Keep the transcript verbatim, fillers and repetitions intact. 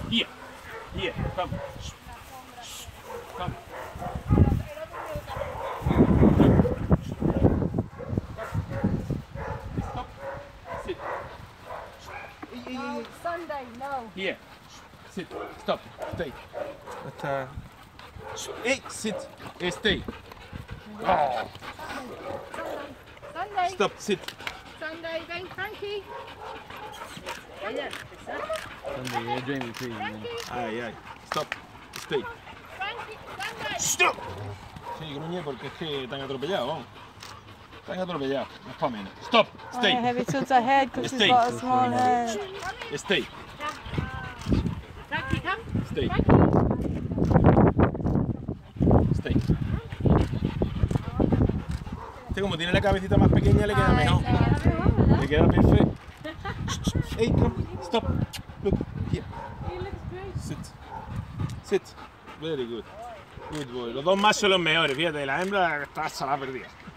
Here. Here. Come. Come. Stop. Sit. No, Sunday, no. Here. Sit. Stop. Stay. But, uh... Hey, sit. Hey, stay. Oh. Sunday. Stop. Sit. Sunday, then Frankie. Sunday, you're dreaming too. Ay, ay. Stop. Stay. Frankie, Sunday. Stop. Sí, gruñe porque es que están atropellados, vamos. Están atropellados, más o menos. Stop. Stay. Oh, have he tilted her head because she's Stay. got a small head. Stay. Frankie, come. Stay. Stay. Este como tiene la cabecita más pequeña le queda mejor. Le queda perfecto. Hey, come. Stop. Look. Here. Sit. Sit. Very good. Good boy. Los dos machos son los mejores, fíjate, la hembra está salada perdida.